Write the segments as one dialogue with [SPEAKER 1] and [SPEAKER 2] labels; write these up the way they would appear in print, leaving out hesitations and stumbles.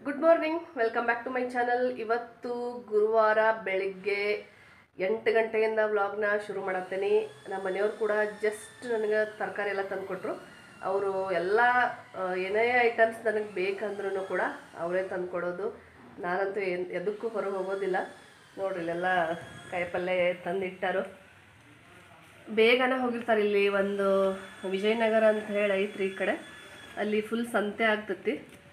[SPEAKER 1] Good morning, welcome back to my channel. ಇವತ್ತು ಗುರುವಾರ ಬೆಳಿಗ್ಗೆ 8 ಗಂಟೆಯಿಂದ ವ್ಲಾಗ್ನ ಶುರು ಮಾಡತ್ತೇನೆ. ನಮ್ಮ ಮನೆಯವ್ರು ಕೂಡ ಜಸ್ಟ್ ನನಗೆ ತರಕಾರಿ ಎಲ್ಲ ತಂದುಕೊಟ್ರು. ಅವರು ಎಲ್ಲ ಏನೇ ಐಟಮ್ಸ್ ನನಗೆ ಬೇಕಂದ್ರೂ ಕೂಡ ಅವರೇ ತಂದುಕೊಡೋದು. ನಾನಂತೂ ಎದಕ್ಕೂ ಹೊರಗೆ ಹೋಗೋದಿಲ್ಲ. ನೋಡ್ರಿ, ಇಲ್ಲೆಲ್ಲ ಕಾಯಿಪಲ್ಲೆ ತಂದಿಟ್ಟಾರು. ಬೇಗನೆ ಹೋಗಿರ್ತಾರೆ. ಇಲ್ಲಿ ಒಂದು ವಿಜಯನಗರ ಅಂತ ಹೇಳಿ ಐತ್ರಿ ಈ ಕಡೆ. ಅಲ್ಲಿ ಫುಲ್ ಸಂತೆ ಆಗ್ತೈತಿ.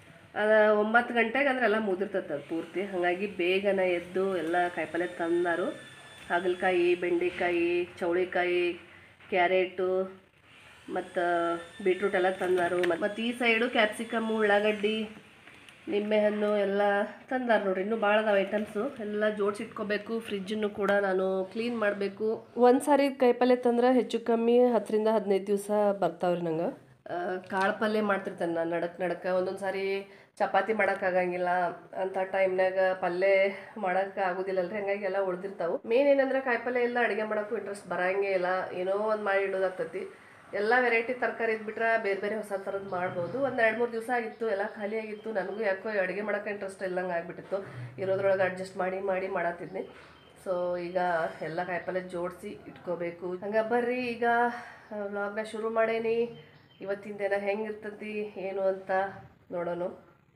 [SPEAKER 1] 9 ಗಂಟೆಗೆ ಅಂದ್ರೆ ಎಲ್ಲ ಮುಗಿರ್ತೈತೆ ಅದು ಪೂರ್ತಿ. ಹಾಗಾಗಿ ಬೇಗನೆ ಎದ್ದು ಎಲ್ಲ ಕಾಯಿಪಲ್ಲೆ ತಂದಾರು. ಹಾಗಲಕಾಯಿ, ಬೆಂಡೆಕಾಯಿ, ಚೌಳಿಕಾಯಿ, ಕ್ಯಾರೆಟು ಮತ್ತು ಬೀಟ್ರೂಟ್ ಎಲ್ಲ ತಂದಾರು. ಮತ್ತು ಈ ಸೈಡು ಕ್ಯಾಪ್ಸಿಕಮ್, ಉಳ್ಳಾಗಡ್ಡಿ, ನಿಂಬೆಹಣ್ಣು ಎಲ್ಲ ತಂದಾರು. ನೋಡ್ರಿ, ಇನ್ನೂ ಭಾಳ ಅದಾವ ಐಟಮ್ಸು. ಎಲ್ಲ ಜೋಡಿಸಿಟ್ಕೋಬೇಕು. ಫ್ರಿಜ್ಜನ್ನು ಕೂಡ ನಾನು ಕ್ಲೀನ್ ಮಾಡಬೇಕು. ಒಂದು ಸಾರಿ ಕಾಯಿಪಲ್ಲೆ ತಂದ್ರೆ ಹೆಚ್ಚು ಕಮ್ಮಿ 10 ರಿಂದ 15 ದಿವಸ ಬರ್ತಾವ್ರಿ. ನಂಗೆ ಕಾಳು ಪಲ್ಯ ಮಾಡ್ತಿರ್ತೇನೆ ನಾನು ನಡಕ್ಕೆ. ಒಂದೊಂದು ಸಾರಿ ಚಪಾತಿ ಮಾಡೋಕ್ಕಾಗಂಗಿಲ್ಲ ಅಂತ ಟೈಮ್ನಾಗ ಪಲ್ಯ ಮಾಡೋಕೆ ಆಗೋದಿಲ್ಲಲ್ರಿ. ಹಂಗಾಗಿ ಎಲ್ಲ ಉಳ್ದಿರ್ತಾವೆ. ಮೇನ್ ಏನಂದ್ರೆ ಕಾಯಿಪಲ್ಯ ಎಲ್ಲ ಅಡುಗೆ ಮಾಡೋಕ್ಕೂ ಇಂಟ್ರೆಸ್ಟ್ ಬರೋಂಗೇ ಇಲ್ಲ. ಏನೋ ಒಂದು ಮಾಡಿ ಇಡೋದಾಗ್ತೈತಿ. ಎಲ್ಲ ವೆರೈಟಿ ತರಕಾರಿ ಇದ್ಬಿಟ್ರೆ ಬೇರೆ ಬೇರೆ ಹೊಸ ಥರದ್ದು ಮಾಡ್ಬೋದು. ಒಂದು 2-3 ದಿವಸ ಆಗಿತ್ತು, ಎಲ್ಲ ಖಾಲಿಯಾಗಿತ್ತು. ನನಗೂ ಯಾಕೋ ಅಡುಗೆ ಮಾಡೋಕೆ ಇಂಟ್ರೆಸ್ಟ್ ಇಲ್ಲಂಗೆ ಆಗಿಬಿಟ್ಟಿತ್ತು. ಇರೋದ್ರೊಳಗೆ ಅಡ್ಜಸ್ಟ್ ಮಾಡಿ ಮಾಡತ್ತಿದ್ನಿ. ಸೊ ಈಗ ಎಲ್ಲ ಕಾಯಿಪಲ್ಯ ಜೋಡಿಸಿ ಇಟ್ಕೋಬೇಕು. ಹಂಗೆ ಬರ್ರಿ, ಈಗ ವ್ಲಾಗ್ನ ಶುರು ಮಾಡೇನಿ. ಇವತ್ತಿನ ದಿನ ಹೆಂಗಿರ್ತತಿ ಏನು ಅಂತ ನೋಡೋಣ.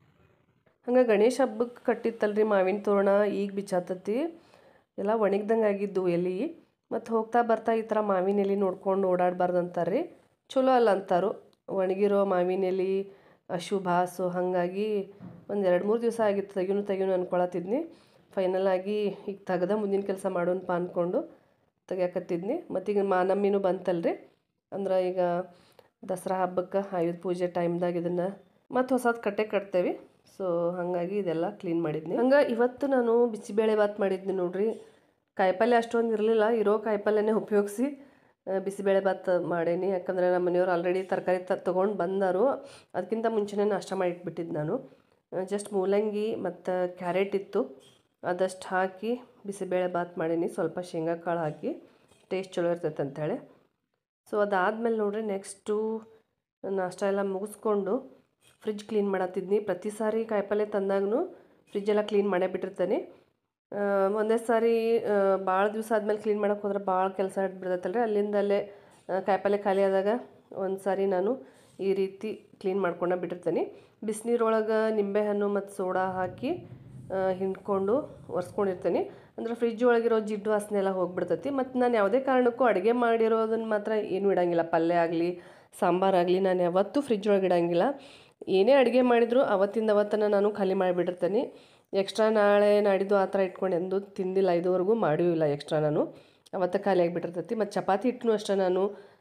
[SPEAKER 1] ಹಂಗೆ ಗಣೇಶ ಹಬ್ಬಕ್ಕೆ ಕಟ್ಟಿತ್ತಲ್ರಿ ಮಾವಿನ ತೋರಣ, ಈಗ ಬಿಚ್ಚಾತತಿ. ಎಲ್ಲ ಒಣಗ್ದಂಗೆ ಆಗಿದ್ದು ಎಲೆ. ಮತ್ತು ಹೋಗ್ತಾ ಬರ್ತಾ ಈ ಥರ ಮಾವಿನ ಎಲೆ ನೋಡ್ಕೊಂಡು ಓಡಾಡಬಾರ್ದು ಅಂತಾರೆ. ಚಲೋ ಅಲ್ಲ ಅಂತಾರು. ಒಣಗಿರೋ ಮಾವಿನ ಎಲೆ ಅಶುಭ. ಸೊ ಹಾಗಾಗಿ ಒಂದು 2-3 ದಿವಸ ಆಗಿತ್ತು ತೆಗಿನು ಅಂದ್ಕೊಳತ್ತಿದ್ನಿ. ಫೈನಲ್ ಆಗಿ ಈಗ ತೆಗ್ದ ಮುಂದಿನ ಕೆಲಸ ಮಾಡೋಣಪ್ಪ ಅಂದ್ಕೊಂಡು ತೆಗಿಯಾಕತ್ತಿದ್ನಿ. ಮತ್ತೀಗ ನಮ್ಮಿನೂ ಬಂತಲ್ರಿ. ಅಂದ್ರೆ ಈಗ ದಸರಾ ಹಬ್ಬಕ್ಕೆ ಆಯುಧ ಪೂಜೆ ಟೈಮ್ದಾಗ ಇದನ್ನು ಮತ್ತು ಹೊಸದು ಕಟ್ಟೆ ಕಟ್ತೇವೆ. ಸೊ ಹಾಗಾಗಿ ಇದೆಲ್ಲ ಕ್ಲೀನ್ ಮಾಡಿದ್ನಿ. ಹಂಗೆ ಇವತ್ತು ನಾನು ಬಿಸಿಬೇಳೆ ಬಾತ್ ಮಾಡಿದ್ನಿ ನೋಡ್ರಿ. ಕಾಯಿಪಲ್ಯ ಅಷ್ಟೊಂದು ಇರಲಿಲ್ಲ. ಇರೋ ಕಾಯಿಪಲ್ಯನೇ ಉಪಯೋಗಿಸಿ ಬಿಸಿಬೇಳೆ ಬಾತ್ ಮಾಡೇನಿ. ಯಾಕಂದರೆ ನಮ್ಮ ಮನೆಯವ್ರು ಆಲ್ರೆಡಿ ತರಕಾರಿ ತೊಗೊಂಡು ಬಂದರು. ಅದಕ್ಕಿಂತ ಮುಂಚೆನೇ ನಾಷ್ಟ ಮಾಡಿಟ್ಬಿಟ್ಟಿದ್ದು ನಾನು. ಜಸ್ಟ್ ಮೂಲಂಗಿ ಮತ್ತು ಕ್ಯಾರೆಟ್ ಇತ್ತು, ಅದಷ್ಟು ಹಾಕಿ ಬಿಸಿಬೇಳೆ ಬಾತ್ ಮಾಡೀನಿ. ಸ್ವಲ್ಪ ಶೇಂಗಾ ಕಾಳು ಹಾಕಿ ಟೇಸ್ಟ್ ಚಲೋ ಇರ್ತೈತೆ ಅಂಥೇಳಿ. ಸೊ ಅದಾದಮೇಲೆ ನೋಡ್ರಿ, ನೆಕ್ಸ್ಟು ನಾಷ್ಟ ಎಲ್ಲ ಮುಗಿಸ್ಕೊಂಡು ಫ್ರಿಜ್ ಕ್ಲೀನ್ ಮಾಡತ್ತಿದ್ನಿ. ಪ್ರತಿ ಸಾರಿ ಕಾಯಿಪಲ್ಯ ತಂದಾಗೂ ಫ್ರಿಜ್ಜೆಲ್ಲ ಕ್ಲೀನ್ ಮಾಡೇ ಬಿಟ್ಟಿರ್ತೇನೆ. ಒಂದೇ ಸಾರಿ ಭಾಳ ದಿವಸ ಆದಮೇಲೆ ಕ್ಲೀನ್ ಮಾಡೋಕೆ ಹೋದ್ರೆ ಭಾಳ ಕೆಲಸ ಹಿಡ್ಬಿಡ್ತೈತಲ್ರಿ. ಅಲ್ಲಿಂದಲ್ಲೇ ಕಾಯಿಪಲ್ಯ ಖಾಲಿ ಆದಾಗ ಒಂದು ಸಾರಿ ನಾನು ಈ ರೀತಿ ಕ್ಲೀನ್ ಮಾಡ್ಕೊಂಡು ಬಿಟ್ಟಿರ್ತೇನೆ. ಬಿಸಿನೀರೊಳಗೆ ನಿಂಬೆಹಣ್ಣು ಮತ್ತು ಸೋಡಾ ಹಾಕಿ ಹಿಂಡ್ಕೊಂಡು ಒರೆಸ್ಕೊಂಡಿರ್ತೇನೆ. ಅಂದ್ರೆ ಫ್ರಿಜ್ ಒಳಗಿರೋ ಜಿಡ್ಡು ವಾಸನೆ ಎಲ್ಲ ಹೋಗ್ಬಿಡ್ತೈತಿ. ಮತ್ತು ನಾನು ಯಾವುದೇ ಕಾರಣಕ್ಕೂ ಅಡುಗೆ ಮಾಡಿರೋದನ್ನು ಮಾತ್ರ ಏನೂ ಇಡೋಂಗಿಲ್ಲ. ಪಲ್ಯ ಆಗಲಿ ಸಾಂಬಾರಾಗಲಿ ನಾನು ಯಾವತ್ತೂ ಫ್ರಿಜ್ ಒಳಗೆ ಇಡೋಂಗಿಲ್ಲ. ಏನೇ ಅಡುಗೆ ಮಾಡಿದರೂ ಅವತ್ತನ್ನು ನಾನು ಖಾಲಿ ಮಾಡಿಬಿಟ್ಟಿರ್ತೇನೆ. ಎಕ್ಸ್ಟ್ರಾ ನಾಳೆ ನಾಡಿದ್ದು ಆ ಥರ ಇಟ್ಕೊಂಡು ಎಂದೂ ತಿಂದಿಲ್ಲ. ಇದುವರೆಗೂ ಮಾಡಿಯೂ ಇಲ್ಲ ಎಕ್ಸ್ಟ್ರಾ. ನಾನು ಅವತ್ತು ಖಾಲಿ ಆಗಿಬಿಟ್ಟಿರ್ತೈತಿ. ಮತ್ತು ಚಪಾತಿ ಹಿಟ್ಟನ್ನು ಅಷ್ಟೇ ನಾನು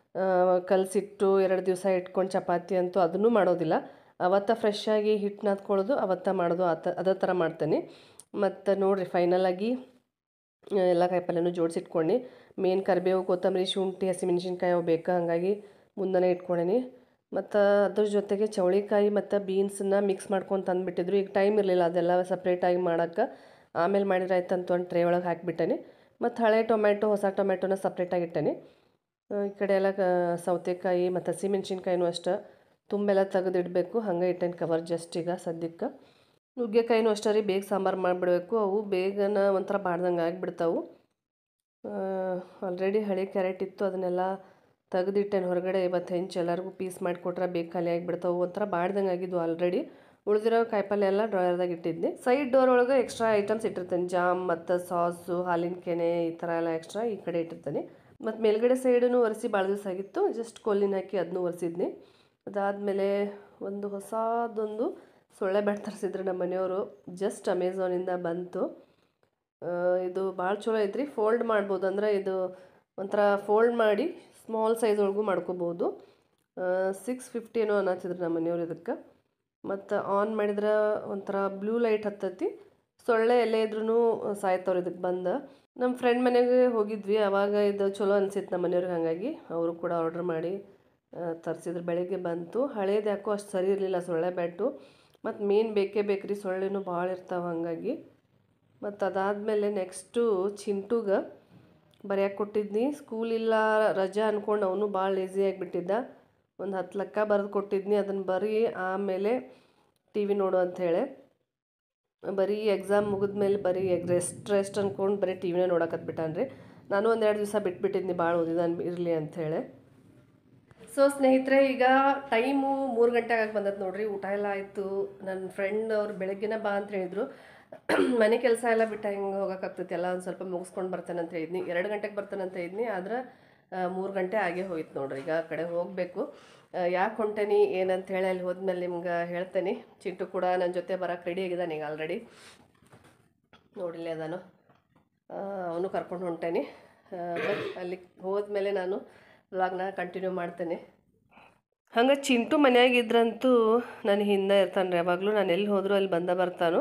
[SPEAKER 1] ಕಲಸಿಟ್ಟು 2 ದಿವಸ ಇಟ್ಕೊಂಡು ಚಪಾತಿ ಅಂತೂ ಅದನ್ನೂ ಮಾಡೋದಿಲ್ಲ. ಅವತ್ತು ಫ್ರೆಶ್ ಆಗಿ ಹಿಟ್ಟು ನಾದ್ಕೊಳ್ಳೋದು, ಅವತ್ತು ಮಾಡೋದು, ಅದೇ ಥರ ಮಾಡ್ತೇನೆ. ಮತ್ತು ನೋಡಿರಿ, ಫೈನಲಾಗಿ ಎಲ್ಲ ಕಾಯಿಪಲ್ಯನೂ ಜೋಡಿಸಿಟ್ಕೊಂಡು ಮೇನ್ ಕರಿಬೇವು, ಕೊತ್ತಂಬರಿ, ಶುಂಠಿ, ಹಸಿಮೆಣ್ಸಿನ್ಕಾಯಿ ಅವು ಬೇಕಾ, ಹಾಗಾಗಿ ಮುಂದೆನೇ ಇಟ್ಕೊಂಡೇನಿ. ಮತ್ತು ಅದ್ರ ಜೊತೆಗೆ ಚೌಳಿಕಾಯಿ ಮತ್ತು ಬೀನ್ಸನ್ನ ಮಿಕ್ಸ್ ಮಾಡ್ಕೊಂಡು ತಂದುಬಿಟ್ಟಿದ್ರು. ಈಗ ಟೈಮ್ ಇರಲಿಲ್ಲ ಅದೆಲ್ಲ ಸಪ್ರೇಟಾಗಿ ಮಾಡೋಕ್ಕೆ. ಆಮೇಲೆ ಮಾಡಿದ್ರೆ ಆಯ್ತಂತ ಒಂದು ಟ್ರೇ ಒಳಗೆ ಹಾಕಿಬಿಟ್ಟೇನೆ. ಮತ್ತು ಹಳೆ ಟೊಮೆಟೊ, ಹೊಸ ಟೊಮೆಟೊನ ಸಪ್ರೇಟಾಗಿ ಇಟ್ಟೇನೆ. ಈ ಕಡೆ ಎಲ್ಲ ಸೌತೆಕಾಯಿ ಮತ್ತು ಹಸಿಮೆಣ್ಸಿನ್ಕಾಯಿನೂ ಅಷ್ಟೇ ತುಂಬೆಲ್ಲ ತೆಗೆದಿಡಬೇಕು. ಹಂಗೆ ಇಟ್ಟೇನೆ ಕವರ್ ಜಸ್ಟ್ ಈಗ ಸದ್ಯಕ್ಕೆ. ನುಗ್ಗೆಕಾಯಿನೂ ಅಷ್ಟೇ ರೀ, ಬೇಗ ಸಾಂಬಾರು ಮಾಡಿಬಿಡ್ಬೇಕು. ಅವು ಬೇಗನ ಒಂಥರ ಬಾಡ್ದಂಗೆ ಆಗಿಬಿಡ್ತಾವೆ. ಆಲ್ರೆಡಿ ಹಳೆ ಕ್ಯಾರೆಟ್ ಇತ್ತು, ಅದನ್ನೆಲ್ಲ ತೆಗೆದಿಟ್ಟೇನೆ ಹೊರಗಡೆ. ಇವತ್ತು ಹೆಂಚು ಎಲ್ಲರಿಗೂ ಪೀಸ್ ಮಾಡಿಕೊಟ್ರೆ ಬೇಗ ಖಾಲಿ ಆಗಿಬಿಡ್ತಾವೆ. ಒಂಥರ ಬಾಡ್ದಂಗೆ ಆಗಿದ್ವು ಆಲ್ರೆಡಿ. ಉಳಿದಿರೋ ಕಾಯಿಪಲ್ಯ ಎಲ್ಲ ಡ್ರಾಯರ್ದಾಗ ಇಟ್ಟಿದ್ದೆ. ಸೈಡ್ ಡೋರ್ ಒಳಗೆ ಎಕ್ಸ್ಟ್ರಾ ಐಟಮ್ಸ್ ಇಟ್ಟಿರ್ತೇನೆ. ಜಾಮ್ ಮತ್ತು ಸಾಸು, ಹಾಲಿನ ಕೆನೆ, ಈ ಥರ ಎಲ್ಲ ಎಕ್ಸ್ಟ್ರಾ ಈ ಕಡೆ ಇಟ್ಟಿರ್ತೇನೆ. ಮತ್ತು ಮೇಲ್ಗಡೆ ಸೈಡನ್ನು ಒರೆಸಿ ಭಾಳ ದಿವಸ ಆಗಿತ್ತು. ಜಸ್ಟ್ ಕೊಲ್ಲಿನ ಹಾಕಿ ಅದನ್ನೂ ಒರೆಸಿದ್ನಿ. ಅದಾದಮೇಲೆ ಒಂದು ಹೊಸದೊಂದು ಸೊಳ್ಳೆ ಬ್ಯಾಟ್ ತರಿಸಿದ್ರು ನಮ್ಮ ಮನೆಯವರು. ಜಸ್ಟ್ ಅಮೆಝಾನಿಂದ ಬಂತು. ಇದು ಭಾಳ ಚಲೋ ಐತ್ರಿ. ಫೋಲ್ಡ್ ಮಾಡ್ಬೋದು. ಅಂದರೆ ಇದು ಒಂಥರ ಫೋಲ್ಡ್ ಮಾಡಿ ಸ್ಮಾಲ್ ಸೈಜ್ ಒಳಗೂ ಮಾಡ್ಕೋಬೋದು. 650 ಏನೋ ಅನ್ನತ್ತಿದ್ರು ನಮ್ಮ ಮನೆಯವ್ರು ಇದಕ್ಕೆ. ಮತ್ತು ಆನ್ ಮಾಡಿದ್ರೆ ಒಂಥರ ಬ್ಲೂ ಲೈಟ್ ಹತ್ತೈತಿ. ಸೊಳ್ಳೆ ಎಲ್ಲೇ ಇದ್ರೂ ಸಾಯ್ತವ್ರು ಇದಕ್ಕೆ ಬಂದು. ನಮ್ಮ ಫ್ರೆಂಡ್ ಮನೆಗೆ ಹೋಗಿದ್ವಿ, ಆವಾಗ ಇದು ಚಲೋ ಅನಿಸಿತ್ತು ನಮ್ಮ ಮನೆಯವ್ರಿಗೆ. ಹಾಗಾಗಿ ಅವರು ಕೂಡ ಆರ್ಡ್ರ್ ಮಾಡಿ ತರಿಸಿದ್ರು. ಬೆಳಗ್ಗೆ ಬಂತು. ಹಳೇದು ಯಾಕೋ ಅಷ್ಟು ಸರಿ ಇರಲಿಲ್ಲ ಸೊಳ್ಳೆ ಬ್ಯಾಟು. ಮತ್ತು ಮೇನ್ ಬೇಕೇ ಬೇಕ್ರಿ, ಸೊಳ್ಳೆನೂ ಭಾಳ ಇರ್ತಾವೆ ಹಾಗಾಗಿ. ಮತ್ತು ಅದಾದಮೇಲೆ ನೆಕ್ಸ್ಟು ಚಿಂಟುಗೆ ಬರೆಯೋಕೆ ಕೊಟ್ಟಿದ್ನಿ. ಸ್ಕೂಲ್ ಇಲ್ಲ, ರಜಾ ಅಂದ್ಕೊಂಡು ಅವನು ಭಾಳ ಲೇಝಿ ಆಗಿಬಿಟ್ಟಿದ್ದ. ಒಂದು 10 ಲೆಕ್ಕ ಬರೆದು ಕೊಟ್ಟಿದ್ನಿ. ಅದನ್ನು ಬರೀ ಆಮೇಲೆ ಟಿ ವಿ ನೋಡು ಅಂಥೇಳಿ. ಬರೀ ಎಕ್ಸಾಮ್ ಮುಗಿದ್ಮೇಲೆ ಬರೀ ರೆಸ್ಟ್ ಅಂದ್ಕೊಂಡು ಬರೀ ಟಿ ವಿನೇ ನೋಡಕತ್ಬಿಟ್ಟಾನ್ರಿ. ನಾನು ಒಂದೆರಡು ದಿವಸ ಬಿಟ್ಬಿಟ್ಟಿದ್ನಿ ಭಾಳ ಓದಿದಾನೆ ಇರಲಿ ಅಂಥೇಳಿ. ಸೊ ಸ್ನೇಹಿತರೆ, ಈಗ ಟೈಮು 3 ಗಂಟೆಗೆ ಆಗಿ ಬಂದದ್ದು ನೋಡ್ರಿ. ಊಟ ಎಲ್ಲ ಆಯಿತು. ನನ್ನ ಫ್ರೆಂಡ್ ಅವ್ರು ಬೆಳಗ್ಗೆನೇ ಬಾ ಅಂತ ಹೇಳಿದ್ರು. ಮನೆ ಕೆಲಸ ಎಲ್ಲ ಬಿಟ್ಟು ಹೆಂಗೆ ಹೋಗೋಕ್ಕಾಗ್ತೈತಿ, ಎಲ್ಲ ಒಂದು ಸ್ವಲ್ಪ ಮುಗಿಸ್ಕೊಂಡು ಬರ್ತೇನೆ ಅಂತ ಹೇಳಿದ್ನಿ. 2 ಗಂಟೆಗೆ ಬರ್ತಾನೆ ಅಂತ ಹೇಳಿದ್ನಿ, ಆದ್ರೆ 3 ಗಂಟೆ ಆಗೇ ಹೋಯ್ತು ನೋಡ್ರಿ. ಈಗ ಆ ಕಡೆ ಹೋಗಬೇಕು. ಯಾಕೆ ಹೊಂಟೇನಿ ಏನಂತ ಹೇಳಿ ಅಲ್ಲಿ ಹೋದ್ಮೇಲೆ ನಿಮ್ಗೆ ಹೇಳ್ತೇನೆ. ಚಿಂಟು ಕೂಡ ನನ್ನ ಜೊತೆ ಬರೋಕೆ ರೆಡಿ ಆಗಿದ್ದಾನೆ ಈಗ ಆಲ್ರೆಡಿ. ನೋಡಿಲ್ಲ ಅದಾನು, ಅವನು ಕರ್ಕೊಂಡು ಹೊಂಟೇನಿ. ಅಲ್ಲಿ ಹೋದ್ಮೇಲೆ ನಾನು ವ್ಲಾಗ್ನ ಕಂಟಿನ್ಯೂ ಮಾಡ್ತೇನೆ. ಹಂಗೆ ಚಿಂಟು ಮನೆಯಾಗಿದ್ರಂತೂ ನನ್ನ ಹಿಂದೆ ಇರ್ತಾನೆ ರೀ. ಯಾವಾಗಲೂ ನಾನು ಎಲ್ಲಿ ಹೋದರೂ ಅಲ್ಲಿ ಬರ್ತಾನು.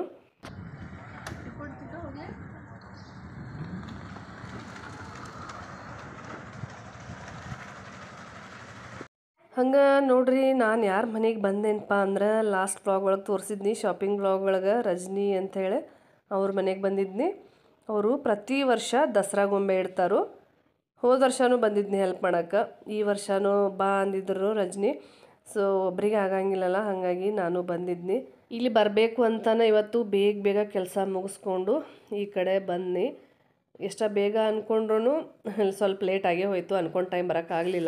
[SPEAKER 1] ಹಂಗೆ ನೋಡ್ರಿ, ನಾನು ಯಾರ ಮನೆಗೆ ಬಂದೇನಪ್ಪ ಅಂದ್ರೆ ಲಾಸ್ಟ್ ವ್ಲಾಗ್ ಒಳಗೆ ತೋರಿಸಿದ್ನಿ, ಶಾಪಿಂಗ್ ವ್ಲಾಗ್ ಒಳಗೆ ರಜನಿ ಅಂಥೇಳಿ ಅವ್ರ ಮನೆಗೆ ಬಂದಿದ್ನಿ. ಅವರು ಪ್ರತಿ ವರ್ಷ ದಸರಾ ಗೊಂಬೆ ಇಡ್ತಾರೋ. ಹೋದ ವರ್ಷವೂ ಬಂದಿದ್ನಿ ಹೆಲ್ಪ್ ಮಾಡೋಕ್ಕೆ. ಈ ವರ್ಷವೂ ಬಾ ಅಂದಿದ್ರು ರಜನಿ. ಸೊ ಒಬ್ರಿಗೆ ಆಗಂಗಿಲ್ಲಲ್ಲ, ಹಾಗಾಗಿ ನಾನು ಬಂದಿದ್ನಿ. ಇಲ್ಲಿ ಬರಬೇಕು ಅಂತಾನೆ ಇವತ್ತು ಬೇಗ ಕೆಲಸ ಮುಗಿಸ್ಕೊಂಡು ಈ ಕಡೆ ಬನ್ನಿ. ಎಷ್ಟು ಬೇಗ ಅಂದ್ಕೊಂಡ್ರೂ ಸ್ವಲ್ಪ ಲೇಟ್ ಆಗೇ ಹೋಯಿತು. ಅಂದ್ಕೊಂಡು ಟೈಮ್ ಬರೋಕ್ಕಾಗಲಿಲ್ಲ.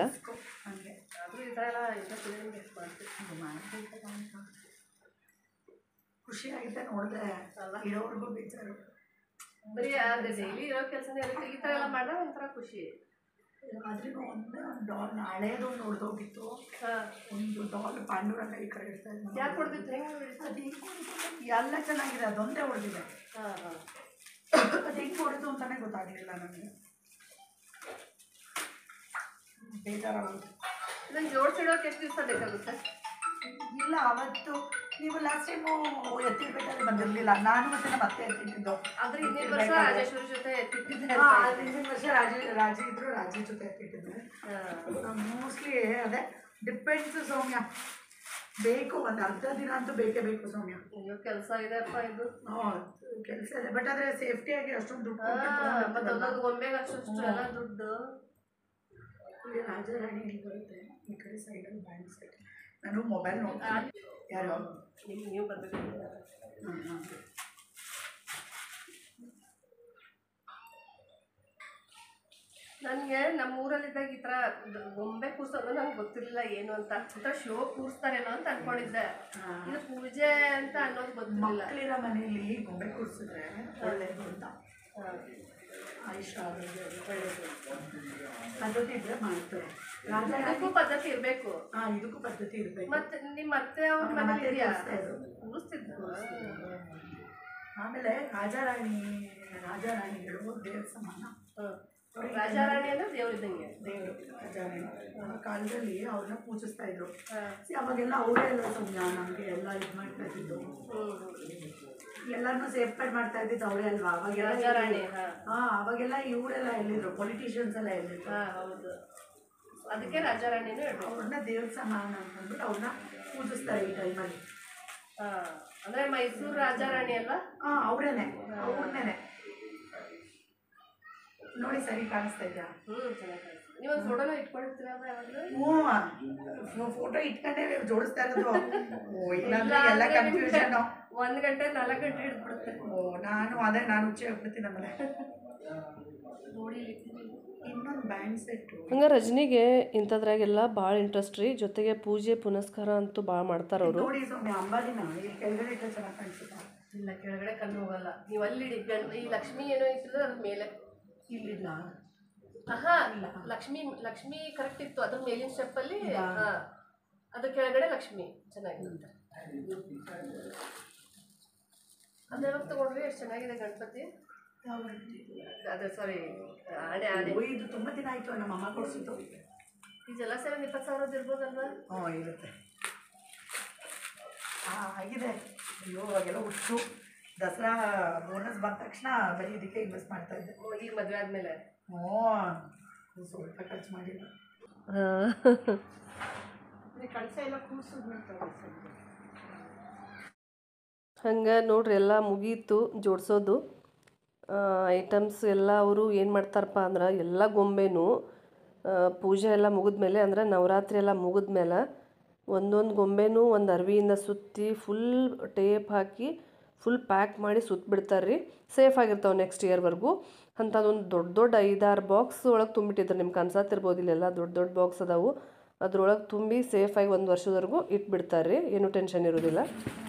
[SPEAKER 2] ಖುಷಿ ಆಗಿದೆ ನೋಡಿದ್ರೆ, ಇರೋರ್ಗೂ ಬೇಜಾರು.
[SPEAKER 1] ಬರೀ ಡೈಲಿ ಇರೋ ಕೆಲಸನೇ ಇರುತ್ತೆ. ಈ ಥರ ಎಲ್ಲ ಮಾಡಿದ್ರೆ ಒಂಥರ ಖುಷಿ.
[SPEAKER 2] ಆದ್ರೂ ಒಂದು ಡಾಲ್ ಹಳೇದು ನೋಡ್ದೋಗಿತ್ತು. ಒಂದು ಡಾಲ್ ಪಾಂಡುರಂಗ ಈ ಕಡೆ ಇರ್ತಾ ಇತ್ತು.
[SPEAKER 1] ಯಾಕೆ ಹೊಡೆದಿತ್ತು?
[SPEAKER 2] ಎಲ್ಲ ಚೆನ್ನಾಗಿದೆ, ಅದೊಂದೇ ಹೊಡೆದಿದೆ. ಅದು ಹೆಂಗೆ ಹೊಡೆದು ಅಂತಾನೆ ಗೊತ್ತಾಗಲಿಲ್ಲ ನನಗೆ. ಬೇಜಾರಾಗುತ್ತೆ.
[SPEAKER 1] ಇದನ್ನು ಜೋಡಿಸಿಡೋಕೆ ಎಷ್ಟು ದಿವಸ ಬೇಕಾಗುತ್ತೆ?
[SPEAKER 2] ಇಲ್ಲ, ಅವತ್ತು ನೀವು ಲಾಸ್ಟ್ ಟೈಮು ಎತ್ತಿರ್ಬೇಕಾದ್ರೆ ಬಂದಿರಲಿಲ್ಲ. ನಾನು ಮತ್ತೆ ನಮ್ಮ ಅತ್ತೆ ಎತ್ತಿಟ್ಟಿದ್ದು.
[SPEAKER 1] ಆದರೆ ಹಿಂದಿನ ವರ್ಷ ರಾಜೇಶ್ವರಿ ಜೊತೆ ಎತ್ತಿಟ್ಟಿದ್ದೆ.
[SPEAKER 2] ಹಿಂದಿನ ವರ್ಷ ರಾಜಿ ಇದ್ರು, ರಾಜಿ ಜೊತೆ ಎತ್ತಿಟ್ಟಿದ್ದೆ. ಮೋಸ್ಟ್ಲಿ ಅದೇ ಡಿಪೆಂಡ್ಸ್ ಸೌಮ್ಯ. ಬೇಕು ಒಂದು ಅರ್ಧ ದಿನ ಅಂತೂ ಬೇಕೇ ಬೇಕು ಸೌಮ್ಯ.
[SPEAKER 1] ಕೆಲಸ ಇದೆಪ್ಪ ಇದು.
[SPEAKER 2] ಕೆಲಸ ಇದೆ, ಬಟ್ ಆದರೆ ಸೇಫ್ಟಿಯಾಗಿ ಅಷ್ಟೊಂದು ದುಡ್ಡು
[SPEAKER 1] ಮತ್ತೊಂದೊಂದು ಗೊಂಬೆಗೆ ಅಷ್ಟು ಎಲ್ಲ ದುಡ್ಡು.
[SPEAKER 2] ರಾಜಾರಾಣಿ ಇಲ್ಲಿ ಬರುತ್ತೆ, ಈ ಕಡೆ ಸೈಡಲ್ಲಿ ಬ್ಯಾಂಕ್ ಸೈಡ್. ನಾನು ಮೊಬೈಲ್ ನೋಡ್ತೀನಿ. ಯಾರು
[SPEAKER 1] ನೀವು ಬರಬೇಕು. ನನಗೆ ನಮ್ಮ ಊರಲ್ಲಿದ್ದಾಗ ಈ ಥರ ಗೊಂಬೆ ಕೂರ್ಸೋದು ನಂಗೆ ಗೊತ್ತಿರಲಿಲ್ಲ ಏನು ಅಂತ. ಒಂಥರ ಶೋ ಕೂರಿಸ್ತಾರೇನೋ ಅಂತ ಅನ್ಕೊಂಡಿದ್ದೆ. ಇದು ಪೂಜೆ ಅಂತ ಅನ್ನೋದು ಗೊತ್ತಿರಲಿಲ್ಲ.
[SPEAKER 2] ಮಕ್ಕಳಿರೋ ಮನೆಯಲ್ಲಿ ಗೊಂಬೆ ಕೂರಿಸಿದ್ರೆ ಒಳ್ಳೆಯದು ಅಂತ ಆಯುಷ್ಯ ಒಳ್ಳೆಯದು ಪದ್ಧತಿ ಇದ್ರೆ ಮಾಡ್ತಾರೆ.
[SPEAKER 1] ಇದಕ್ಕೂ ಪದ್ಧತಿ ಇರಬೇಕು.
[SPEAKER 2] ಇದಕ್ಕೂ ಪದ್ಧತಿ ಇರಬೇಕು.
[SPEAKER 1] ಮತ್ತೆ ನಿಮ್ಮ ಅತ್ತೆ ಅವ್ರ ಮನೇಲಿ ಕೂರಿಸ್ತಿದ್ರು.
[SPEAKER 2] ಆಮೇಲೆ ರಾಜಾರಾಣಿಗಳು ದೇವ್ರ ಸಮಾನ.
[SPEAKER 1] ರಾಜಾರಾಣಿ ಅಂದ್ರೆ ದೇವ್ರಿದ್ದಂಗೆ.
[SPEAKER 2] ದೇವರು ರಾಜಾರಾಣಿ ಆ ಕಾಲದಲ್ಲಿ ಅವ್ರನ್ನ ಪೂಜಿಸ್ತಾ ಇದ್ರು. ಅವಾಗೆಲ್ಲ ಅವರೇ ಎಲ್ಲ ಸೌಮ್ಯ ನಮಗೆ ಎಲ್ಲ ಇದು ಮಾಡ್ತಾ ಇದ್ದಿದ್ದು. ಎಲ್ಲರನ್ನೂ ಸೇಫ್ ಗಾರ್ಡ್ ಮಾಡ್ತಾ ಇದ್ದಿದ್ದು ಅವರೇ ಅಲ್ವಾ ಅವಾಗೆಲ್ಲ.
[SPEAKER 1] ರಾಜಾರಾಣಿ.
[SPEAKER 2] ಅವಾಗೆಲ್ಲ ಇವರೆಲ್ಲ ಎಲ್ಲಿದ್ರು, ಪೊಲಿಟಿಷಿಯನ್ಸ್ ಎಲ್ಲ ಎಲ್ಲಿದ್ರು.
[SPEAKER 1] ಹೌದು, ಅದಕ್ಕೆ ರಾಜಾರಾಣಿನೂ ಹೇಳ್ಬೇಕು.
[SPEAKER 2] ಅವ್ರನ್ನ ದೇವ್ರ ಸಮಾನ ಅಂತಂದ್ಬಿಟ್ಟು ಅವ್ರನ್ನ ಪೂಜಿಸ್ತಾರೆ ಈ ಟೈಮಲ್ಲಿ.
[SPEAKER 1] ಅಂದ್ರೆ ಮೈಸೂರು ರಾಜಾರಾಣಿ ಅಲ್ಲ?
[SPEAKER 2] ಅವ್ರೇನೆ, ಅವ್ರನ್ನೇನೆ. ನೋಡಿ ಸರಿ ಕಾಣಿಸ್ತಾ ಇದೆಯಾ?
[SPEAKER 1] ಚೆನ್ನಾಗಿ ಕಾಣಿಸ್ತಾ. ನೀವು ಒಂದು ಫೋಟೋನ ಇಟ್ಕೊಂಡಿರ್ತೀರ ಯಾವಾಗಲೂ?
[SPEAKER 2] ಫೋಟೋ ಇಟ್ಕೊಂಡೇ ಜೋಡಿಸ್ತಾ ಇರೋದು. ಎಲ್ಲ ಕನ್ಫ್ಯೂಷನ್.
[SPEAKER 1] 1 ಗಂಟೆ 4 ಗಂಟೆ ಹಿಡಿದ್ಬಿಡುತ್ತೆ.
[SPEAKER 2] ನಾನು ಹುಚ್ಚಿ ಹೋಗ್ಬಿಡ್ತೀನಿ ಆಮೇಲೆ. ನೋಡಿ ಇನ್ನೊಂದು ಬ್ಯಾಂಡ್ ಸೆಟ್ಟು.
[SPEAKER 1] ಹಂಗೆ ರಜನಿಗೆ ಇಂಥದ್ರಾಗೆಲ್ಲ ಭಾಳ ಇಂಟ್ರೆಸ್ಟ್ ರೀ. ಜೊತೆಗೆ ಪೂಜೆ ಪುನಸ್ಕಾರ ಅಂತೂ ಭಾಳ ಮಾಡ್ತಾರೆ ಅವರು.
[SPEAKER 2] ನೋಡಿ ಸೌಮ್ಯ, ಅಂಬಾಲಿನ ಇಲ್ಲಿ ಕೆಳಗಡೆ ಇಟ್ಟರೆ ಚೆನ್ನಾಗಿ ಕಾಣಿಸುತ್ತಾ?
[SPEAKER 1] ಇಲ್ಲ, ಕೆಳಗಡೆ ಕಣ್ಣು ಹೋಗಲ್ಲ. ನೀವು ಅಲ್ಲಿ ಈ ಲಕ್ಷ್ಮಿ ಏನೋ ಇಟ್ಟಿದ್ರೆ ಅದ್ರ ಮೇಲೆ
[SPEAKER 2] ಇಲ್ಲಿಲ್ಲ.
[SPEAKER 1] ಲಕ್ಷ್ಮಿ ಕರೆಕ್ಟ್ ಇತ್ತು. ಅದ್ರ ಮೇಲಿನ ಸ್ಟೆಪ್ಪಲ್ಲಿ ಅದ್ರ ಕೆಳಗಡೆ ಲಕ್ಷ್ಮಿ ಚೆನ್ನಾಗಿರುತ್ತೆ. ಅದೇ ತಗೊಂಡ್ರಿ. ಎಷ್ಟು ಚೆನ್ನಾಗಿದೆ ಗಣಪತಿ. ಅದೇ ಸಾರಿ, ಆಣೆ.
[SPEAKER 2] ಇದು ತುಂಬ ದಿನ ಆಯಿತು ನಮ್ಮ ಅಮ್ಮ ಕೊಡಿಸಿದ್ದು.
[SPEAKER 1] ಇದೆಲ್ಲ ಸೇರಿ 20,000 ಇರ್ಬೋದಲ್ವಾ?
[SPEAKER 2] ಇರುತ್ತೆ. ಆಗಿದೆ. ಅಯ್ಯೋ ಅವಾಗೆಲ್ಲ ಹುಟ್ಟು ದಸರಾ ಬೋನಸ್ ಬಂದ ತಕ್ಷಣ ಬರೀ ಇದಕ್ಕೆ ಇನ್ವೆಸ್ಟ್ ಮಾಡ್ತಾ ಇದ್ದೆ.
[SPEAKER 1] ಈಗ ಮದುವೆ ಆದಮೇಲೆ
[SPEAKER 2] ಸ್ವಲ್ಪ ಖರ್ಚು ಮಾಡಿಲ್ಲ. ಕಳಸ ಎಲ್ಲ
[SPEAKER 1] ಹಂಗೆ ನೋಡ್ರಿ, ಎಲ್ಲ ಮುಗೀತು ಜೋಡಿಸೋದು. ಐಟಮ್ಸ್ ಎಲ್ಲ ಅವರು ಏನು ಮಾಡ್ತಾರಪ್ಪ ಅಂದ್ರೆ ಎಲ್ಲ ಗೊಂಬೆನೂ ಪೂಜೆ ಎಲ್ಲ ಮುಗಿದ್ಮೇಲೆ, ಅಂದರೆ ನವರಾತ್ರಿ ಎಲ್ಲ ಮುಗಿದ್ಮೇಲೆ ಒಂದೊಂದು ಗೊಂಬೆನೂ ಒಂದು ಅರ್ವಿಯಿಂದ ಸುತ್ತಿ ಫುಲ್ ಟೇಪ್ ಹಾಕಿ ಫುಲ್ ಪ್ಯಾಕ್ ಮಾಡಿ ಸುತ್ತಬಿಡ್ತಾರೆ ರೀ. ಸೇಫ್ ಆಗಿರ್ತಾವೆ ನೆಕ್ಸ್ಟ್ ಇಯರ್ವರೆಗೂ. ಅಂಥದ್ದೊಂದು ದೊಡ್ಡ ದೊಡ್ಡ 5-6 ಬಾಕ್ಸ್ ಒಳಗೆ ತುಂಬಿಟ್ಟಿದ್ರು. ನಿಮ್ಗೆ ಅನ್ಸತ್ತಿರ್ಬೋದು ಇಲ್ಲೆಲ್ಲ ದೊಡ್ಡ ದೊಡ್ಡ ಬಾಕ್ಸ್ ಅದಾವು. ಅದ್ರೊಳಗೆ ತುಂಬಿ ಸೇಫಾಗಿ 1 ವರ್ಷದವರೆಗೂ ಇಟ್ಬಿಡ್ತಾರೆ ರೀ. ಏನೂ ಟೆನ್ಷನ್ ಇರೋದಿಲ್ಲ.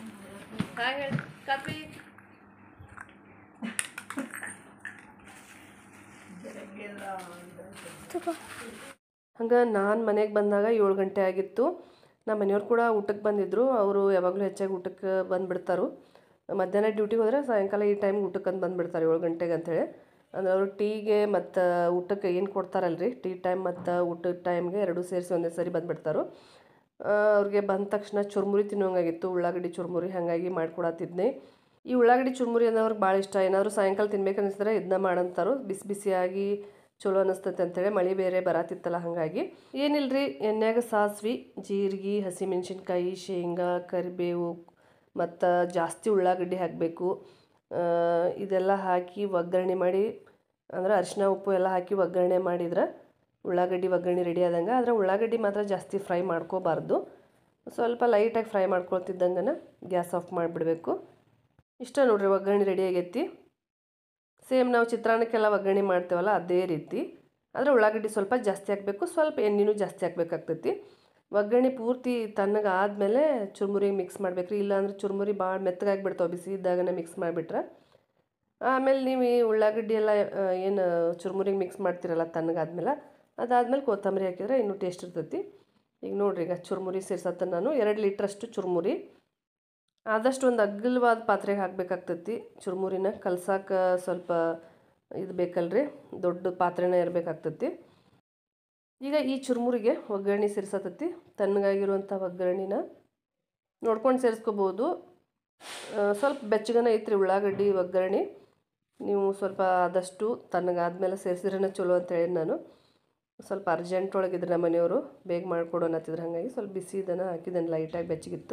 [SPEAKER 1] ಹಂಗೆ ನಾನು ಮನೆಗೆ ಬಂದಾಗ 7 ಗಂಟೆ ಆಗಿತ್ತು. ನಮ್ಮ ಮನೆಯವ್ರು ಕೂಡ ಊಟಕ್ಕೆ ಬಂದಿದ್ದರು. ಅವರು ಯಾವಾಗಲೂ ಹೆಚ್ಚಾಗಿ ಊಟಕ್ಕೆ ಬಂದುಬಿಡ್ತಾರೆ. ಮಧ್ಯಾಹ್ನ ಡ್ಯೂಟಿಗೆ ಹೋದರೆ ಸಾಯಂಕಾಲ ಈ ಟೈಮ್ಗೆ ಊಟಕ್ಕೆ ಅಂತ ಬಂದುಬಿಡ್ತಾರೆ 7 ಗಂಟೆಗೆ ಅಂಥೇಳಿ. ಅಂದರೆ ಅವರು ಟೀಗೆ ಮತ್ತು ಊಟಕ್ಕೆ ಏನು ಕೊಡ್ತಾರಲ್ರಿ, ಟೀ ಟೈಮ್ ಮತ್ತು ಊಟದ ಟೈಮ್ಗೆ ಎರಡೂ ಸೇರಿಸಿ ಒಂದೇ ಸರಿ ಬಂದುಬಿಡ್ತಾರೆ. ಅವ್ರಿಗೆ ಬಂದ ತಕ್ಷಣ ಚುರುಮುರಿ ತಿನ್ನೋಂಗಾಗಿತ್ತು, ಉಳ್ಳಾಗಡ್ಡಿ ಚುರುಮುರಿ. ಹಾಗಾಗಿ ಮಾಡಿಕೊಡತ್ತಿದ್ನಿ. ಈ ಉಳ್ಳಾಗಡ್ಡಿ ಚುರುಮುರಿ ಅಂದ್ರೆ ಅವ್ರಿಗೆ ಭಾಳ ಇಷ್ಟ. ಏನಾದರೂ ಸಾಯಂಕಾಲ ತಿನ್ಬೇಕು ಅನಿಸಿದ್ರೆ ಇದನ್ನ ಮಾಡಂತಾರು. ಬಿಸಿ ಬಿಸಿಯಾಗಿ ಚಲೋ ಅನ್ನಿಸ್ತೈತೆ ಅಂತೇಳಿ. ಮಳೆ ಬೇರೆ ಬರತ್ತಿತ್ತಲ್ಲ, ಹಾಗಾಗಿ ಏನಿಲ್ಲರಿ, ಎಣ್ಣೆಗೆ ಸಾಸಿವೆ, ಜೀರಿಗೆ, ಹಸಿಮೆಣ್ಸಿನ್ಕಾಯಿ, ಶೇಂಗಾ, ಕರಿಬೇವು ಮತ್ತು ಜಾಸ್ತಿ ಉಳ್ಳಾಗಡ್ಡಿ ಹಾಕಬೇಕು. ಇದೆಲ್ಲ ಹಾಕಿ ಒಗ್ಗರಣೆ ಮಾಡಿ, ಅಂದ್ರೆ ಅರಿಶಿನ ಉಪ್ಪು ಎಲ್ಲ ಹಾಕಿ ಒಗ್ಗರಣೆ ಮಾಡಿದ್ರೆ ಉಳ್ಳಾಗಡ್ಡಿ ಒಗ್ಗರಣೆ ರೆಡಿ ಆದಂಗೆ. ಆದರೆ ಉಳ್ಳಾಗಡ್ಡಿ ಮಾತ್ರ ಜಾಸ್ತಿ ಫ್ರೈ ಮಾಡ್ಕೋಬಾರ್ದು. ಸ್ವಲ್ಪ ಲೈಟಾಗಿ ಫ್ರೈ ಮಾಡ್ಕೊಳ್ತಿದ್ದಂಗೆ ಗ್ಯಾಸ್ ಆಫ್ ಮಾಡಿಬಿಡಬೇಕು. ಇಷ್ಟ ನೋಡ್ರಿ, ಒಗ್ಗರಣೆ ರೆಡಿ ಆಗೈತಿ. ಸೇಮ್ ನಾವು ಚಿತ್ರಾನ್ನಕ್ಕೆಲ್ಲ ಒಗ್ಗರಣೆ ಮಾಡ್ತೇವಲ್ಲ ಅದೇ ರೀತಿ. ಆದರೆ ಉಳ್ಳಾಗಡ್ಡಿ ಸ್ವಲ್ಪ ಜಾಸ್ತಿ ಹಾಕಬೇಕು, ಸ್ವಲ್ಪ ಎಣ್ಣೆನೂ ಜಾಸ್ತಿ ಹಾಕಬೇಕಾಗ್ತೈತಿ. ಒಗ್ಗರಣೆ ಪೂರ್ತಿ ತಣ್ಣಗೆ ಆದಮೇಲೆ ಚುರುಮುರಿಗೆ ಮಿಕ್ಸ್ ಮಾಡಬೇಕು. ಇಲ್ಲಾಂದ್ರೆ ಚುರುಮುರಿ ಭಾಳ ಮೆತ್ತಗಾಗಿಬಿಡ್ತಾವೆ ಬಿಸಿ ಇದ್ದಾಗನೇ ಮಿಕ್ಸ್ ಮಾಡಿಬಿಟ್ರೆ. ಆಮೇಲೆ ನೀವು ಈ ಉಳ್ಳಾಗಡ್ಡಿ ಎಲ್ಲ ಏನು ಚುರುಮುರಿಗೆ ಮಿಕ್ಸ್ ಮಾಡ್ತಿರಲ್ಲ ತಣ್ಣಗಾದ್ಮೇಲೆ, ಅದಾದಮೇಲೆ ಕೊತ್ತಂಬರಿ ಹಾಕಿದ್ರೆ ಇನ್ನೂ ಟೇಸ್ಟ್ ಇರ್ತೈತಿ. ಈಗ ನೋಡಿರಿ, ಈಗ ಚುರುಮುರಿ ಸೇರ್ಸತ್ತ ನಾನು 2 ಲೀಟ್ರಷ್ಟು ಚುರುಮುರಿ. ಆದಷ್ಟು ಒಂದು ಅಗಲವಾದ ಪಾತ್ರೆಗೆ ಹಾಕಬೇಕಾಗ್ತೈತಿ. ಚುರುಮುರಿನ ಕಲ್ಸಕ್ಕೆ ಸ್ವಲ್ಪ ಇದು ಬೇಕಲ್ರಿ, ದೊಡ್ಡ ಪಾತ್ರೆನೇ ಇರಬೇಕಾಗ್ತೈತಿ. ಈಗ ಈ ಚುರುಮುರಿಗೆ ಒಗ್ಗರಣೆ ಸೇರ್ಸತ್ತೈತಿ. ತಣ್ಣಗಾಗಿರುವಂಥ ಒಗ್ಗರಣೆನ ನೋಡ್ಕೊಂಡು ಸೇರಿಸ್ಕೋಬೋದು. ಸ್ವಲ್ಪ ಬೆಚ್ಚಗನ ಐತ್ರಿ ಉಳ್ಳಾಗಡ್ಡಿ ಒಗ್ಗರಣೆ. ನೀವು ಸ್ವಲ್ಪ ಆದಷ್ಟು ತಣ್ಣಗಾದ್ಮೇಲೆ ಸೇರಿಸಿದ್ರೆ ಚಲೋ ಅಂತೇಳಿ ನಾನು ಸ್ವಲ್ಪ ಅರ್ಜೆಂಟ್ ಒಳಗಿದ್ರೆ ನಮ್ಮ ಮನೆಯವರು ಬೇಗ ಮಾಡಿಕೊಡೋಣ ಅಂತಿದ್ರು. ಹಾಗಾಗಿ ಸ್ವಲ್ಪ ಬಿಸಿ ಇದನ್ನು ಹಾಕಿದ್ದೇನೆ, ಲೈಟಾಗಿ ಬೆಚ್ಚಗಿತ್ತು.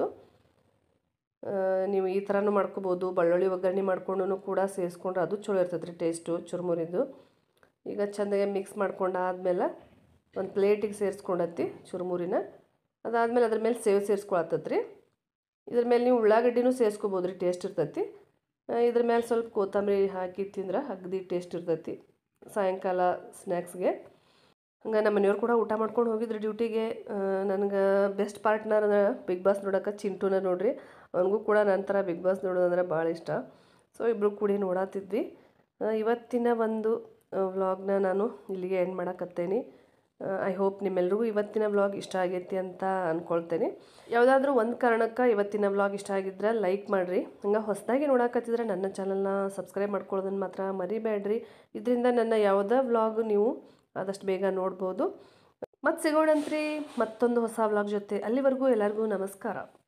[SPEAKER 1] ನೀವು ಈ ಥರನೂ ಮಾಡ್ಕೋಬೋದು. ಬೆಳ್ಳುಳ್ಳಿ ಒಗ್ಗರಣೆ ಮಾಡ್ಕೊಂಡು ಕೂಡ ಸೇರಿಸ್ಕೊಂಡ್ರೆ ಅದು ಚಲೋ ಇರ್ತೈತೆ ರೀ ಟೇಸ್ಟು ಚುರುಮುರಿದು. ಈಗ ಚೆಂದಾಗಿ ಮಿಕ್ಸ್ ಮಾಡ್ಕೊಂಡಾದ್ಮೇಲೆ ಒಂದು ಪ್ಲೇಟಿಗೆ ಸೇರಿಸ್ಕೊಂಡತ್ತಿ ಚುರುಮುರಿನ. ಅದಾದಮೇಲೆ ಅದ್ರ ಮೇಲೆ ಸೇವ್ ಸೇರಿಸ್ಕೊಳತ್ತೈತೆ ರೀ. ಇದ್ರ ಮೇಲೆ ನೀವು ಉಳ್ಳಾಗಡ್ಡಿನೂ ಸೇರಿಸ್ಕೋಬೋದು ರೀ, ಟೇಸ್ಟ್ ಇರ್ತೈತಿ. ಇದ್ರ ಮೇಲೆ ಸ್ವಲ್ಪ ಕೊತ್ತಂಬರಿ ಹಾಕಿ ತಿಂದ್ರೆ ಅಗದಿ ಟೇಸ್ಟ್ ಇರ್ತೈತಿ ಸಾಯಂಕಾಲ ಸ್ನ್ಯಾಕ್ಸ್ಗೆ. ಹಂಗೆ ನಮ್ಮ ಮನೆಯವ್ರು ಕೂಡ ಊಟ ಮಾಡ್ಕೊಂಡು ಹೋಗಿದ್ರು ಡ್ಯೂಟಿಗೆ. ನನಗೆ ಬೆಸ್ಟ್ ಪಾರ್ಟ್ನರ್ ಬಿಗ್ ಬಾಸ್ ನೋಡೋಕೆ ಚಿಂಟುನ ನೋಡ್ರಿ. ಅವನಿಗೂ ಕೂಡ ನಂತರ ಬಿಗ್ ಬಾಸ್ ನೋಡೋದಂದ್ರೆ ಭಾಳ ಇಷ್ಟ. ಸೊ ಇಬ್ಬರು ಕೂಡಿ ನೋಡತ್ತಿದ್ವಿ. ಇವತ್ತಿನ ಒಂದು ವ್ಲಾಗ್ನ ನಾನು ಇಲ್ಲಿಗೆ ಎಂಡ್ ಮಾಡಕತ್ತೇನೆ. ಐ ಹೋಪ್ ನಿಮ್ಮೆಲ್ರಿಗೂ ಇವತ್ತಿನ ವ್ಲಾಗ್ ಇಷ್ಟ ಆಗೈತಿ ಅಂತ ಅಂದ್ಕೊಳ್ತೇನೆ. ಯಾವುದಾದ್ರೂ ಒಂದು ಕಾರಣಕ್ಕೆ ಇವತ್ತಿನ ವ್ಲಾಗ್ ಇಷ್ಟ ಆಗಿದ್ರೆ ಲೈಕ್ ಮಾಡಿರಿ. ಹಂಗೆ ಹೊಸದಾಗಿ ನೋಡಕತ್ತಿದ್ರೆ ನನ್ನ ಚಾನಲ್ನ ಸಬ್ಸ್ಕ್ರೈಬ್ ಮಾಡ್ಕೊಳ್ಳೋದನ್ನು ಮಾತ್ರ ಮರಿಬೇಡ್ರಿ. ಇದರಿಂದ ನನ್ನ ಯಾವುದೇ ವ್ಲಾಗ್ ನೀವು ಆದಷ್ಟು ಬೇಗ ನೋಡ್ಬೋದು. ಮತ್ತೆ ಸಿಗೋಣಂತ್ರಿ ಮತ್ತೊಂದು ಹೊಸ ವ್ಲಾಗ್ ಜೊತೆ. ಅಲ್ಲಿವರೆಗೂ ಎಲ್ಲರಿಗೂ ನಮಸ್ಕಾರ.